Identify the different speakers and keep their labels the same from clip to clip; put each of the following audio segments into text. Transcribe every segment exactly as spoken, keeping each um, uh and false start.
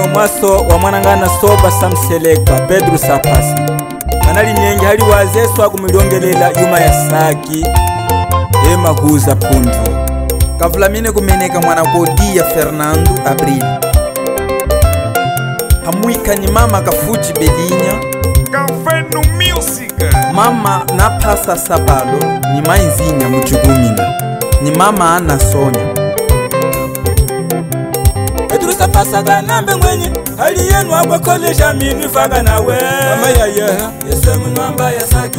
Speaker 1: nimwe mwaso wa mwanangana soba samseleka Pedro Sapasa manali nyengi hali wazesu agumiliongelela yuma ya saki ema huza punto
Speaker 2: Kavulamine kumeneka mwana kodia Fernando Abril Hamuika ni mama kafuji Belinya
Speaker 3: Kafenu Music
Speaker 2: Mama na pasa sabalo ni mainzinya mujugumina Ni mama ana Sonya
Speaker 1: Pedro Sapasa ganambe mwenye hali yenu agwa koleja minu faga nawe mama ya ye yesemu namba ya saki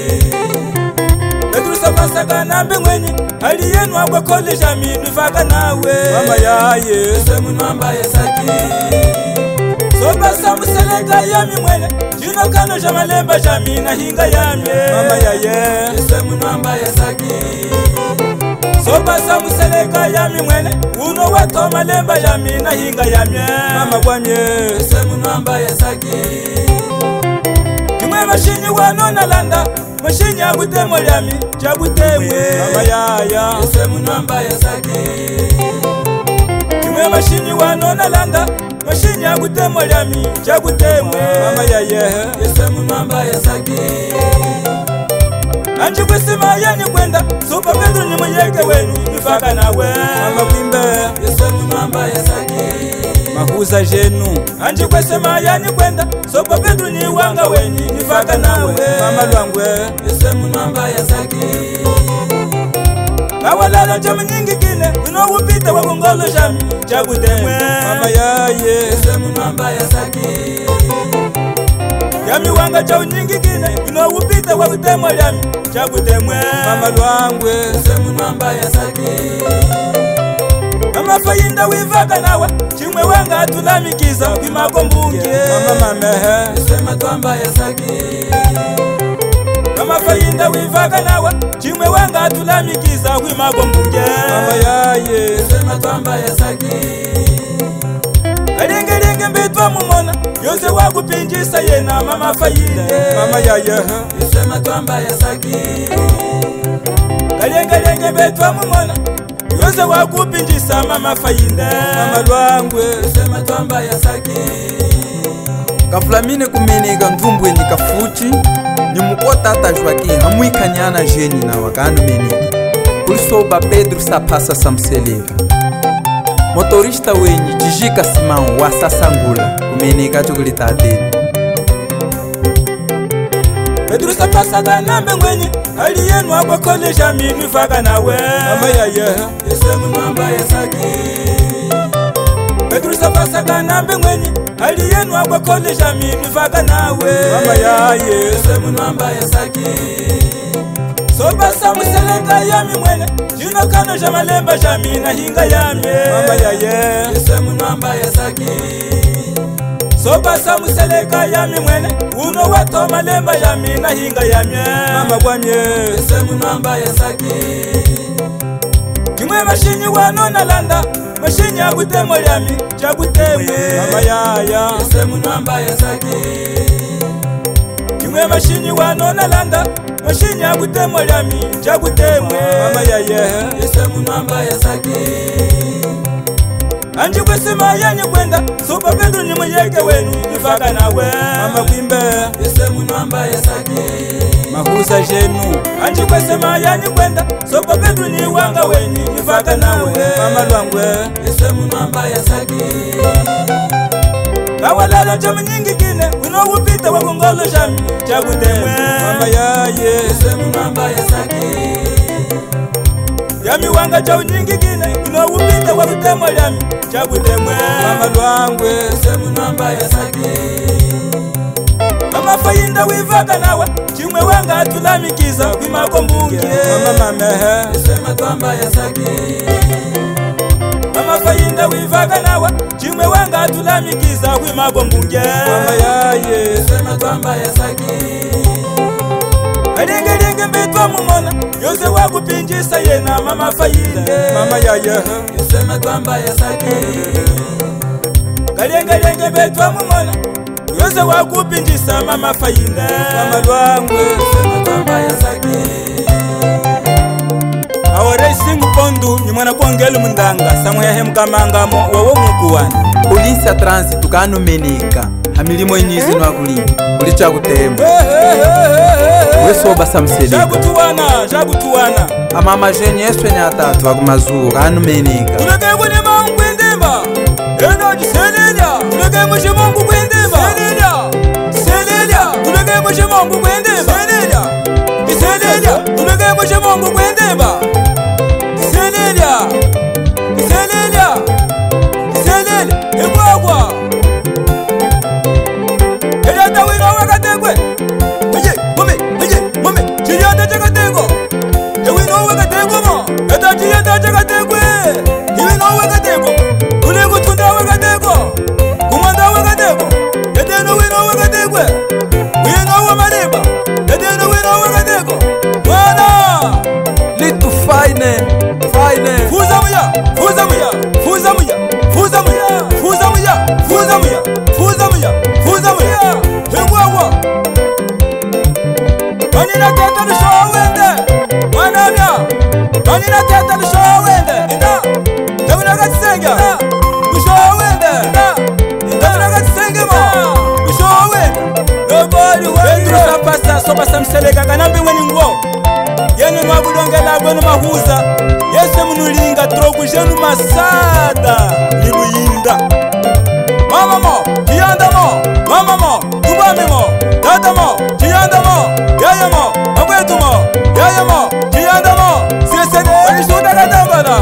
Speaker 1: Pedro Sapasa ganambe mwenye hali yenu agwa koleja minu faga nawe mama ya ye yesemu namba ya saki Soba samuseleka yami mwene Jino kano jamalemba jamina hinga yami mama ya ye yesemu namba ya saki Soba samuseleka yami mwene Uno wato malemba jamina hinga yami mama kwamye yesemu namba ya saki Kimwe mashinyi wano nalanda Mashinyi agutemo yami jagutemwe mama ya ya yesemu namba ya saki Kimwe mashinyi wano nalanda Mashinyi agutemo yami jagutemwe mama ya ye yesemu namba ya saki Anji kusima yani kwenda Sopa Pedro ni mwenyeke wenu nifaka nawe mama kwimbe yesemu namba ya saki Mahuza jenu Anji kusima yani kwenda Sopa Pedro ni wanga weni nifaka nawe mama lwangwe yesemu namba ya saki Kawalala jami nyingi kine Uno upita wakongolo jami Jagutemwe mama ya ye yesemu namba ya saki Yami wanga chau nyingi kine Uno upita wakutemo yami Jagutemwe mama lwangwe yesemu namba ya saki Mama fayinda wivaka nawa Chimwe wanga atulamikiza Kwimako mbunge mama mamehe yesema twamba ya saki Mama fayinda wivaka nawa Chimwe wanga atulamikiza Kwimako mbunge mama yaye yesema twamba ya saki Kalenge lenge mbitwa mumona Yose wakupinjisa yena mama fayinde mama yaye yesema twamba ya saki Kalenge lenge mbitwa mumona Yose wakupinjisa mama fayinde mama lwangwe yesema twamba ya saki
Speaker 2: Kavulamine kumeneka mvumbwe ni kafuchi Ni mukota Joaquim hamuika nyana jeni na wakanu meneka Ulisoba Pedro Sapasa samseleka Motorista wenyi Jijika Simão wa Sasangula kumeneka chukulitateni
Speaker 1: Pedro Sapasa ganambe mwenye hali yenu agwa koleja minu faga nawe mama ya ye yesemu namba ya saki Pedro Sapasa ganambe mwenye hali yenu agwa koleja minu faga nawe mama ya ye yesemu namba ya saki Soba samuseleka yami mwene Jino kano jamalemba jamina hinga yami mama ya ye yesemu namba ya saki Soba samuseleka yami mwene Uno wato malemba jamina hinga yami mama kwamye yesemu namba ya saki Kimwe mashinyi wano nalanda Mashinyi agutemo yami jagutemwe mama ya ya yesemu namba ya saki Kimwe mashinyi wano nalanda Mashinyi agutemo yami jagutemwe mama ya ye yesemu namba ya saki Anji kusima yani kwenda Sopa Pedro ni mwenyeke wenu nifaka nawe mama kwimbe yesemu namba ya saki Mahuza jenu Anji kusima yani kwenda Sopa Pedro ni wanga weni nifaka nawe mama lwangwe yesemu namba ya saki Kawalala jami nyingi kine Uno upita wakongolo jami Jagutemwe mama ya ye yesemu namba ya saki Yami wanga chau nyingi kine Uno upita wakutemo yami Jagutemwe mama lwangwe yesemu namba ya saki Mama fayinda wivaka nawa Chimwe wanga atulamikiza Kwimako mbunge mama mamehe yesema twamba ya saki Mama fayinda wivaka nawa Chimwe wanga atulamikiza Kwimako mbunge mama yaye yesema twamba ya saki Kalenge lenge mbitwa mumona Yose wakupinjisa yena mama fayinde mama yaye yesema twamba ya saki Kalenge lenge mbitwa mumona Yose wakupinjisa mama fayinde mama lwangwe yesema twamba ya saki awo racing pondu ni mwana kwangelu mndanga samwe yahe mkamangamo wawo mukuwana
Speaker 2: polisi ya transit kanu menika hamilimo inyizi nwa kulima kuli cha kutemba wesoba samselika
Speaker 1: jagutuwana jagutuwana
Speaker 2: amama jeni eswe ni atatu wakumazuru kanu menika
Speaker 1: tulekegwe ni mangu kwendemba eno jiselelya tulekegwe shi mangu kwendemba selelya selelya tulekegwe shi mangu kwendemba selelya jiselelya tulekegwe shi mangu kwendemba selelya jiselelya jiselelya ebwagwa elata wino wakategwe oye mome oye mome chiyanda chakategwa ewino wakategwa mo eta chiyanda chakategwe iwino wakategwa ulego tunda wakategwa kumanda wakategwa eteno wino wakategwe wino wa mariba eteno wino wakategwa mwana
Speaker 2: litu fine fine
Speaker 1: fuza muya fuza muya fuza muya fuza muya fuza muya fuza muya fuza muya fuza muya hegwawa manina tata lishowende mwanamya manina tata lishowende inda tabuna gatsenga lishowende inda tabuna gatsenge ma lishowende nobody way ndrusa pasta soba samseleka kanambe weni ngo yenu mabulongela gwenu mahuza yese munulinga trogu jenu masada niluyinda mama mo kiyanda mo mama mo tubami mo dada mo kiyanda mo yaya mo magwetu mo yaya mo kiyanda mo sesede walisuda katambala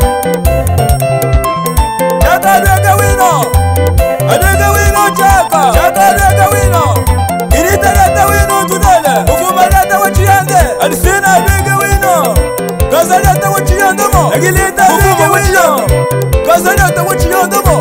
Speaker 1: chaka dweka wino adweka wino chaka chaka dweka wino irita data wino tudale ufuma data wachiyande alisina adweka wino gaza data wachiyande mo agilita adweka wino gaza data wachiyande mo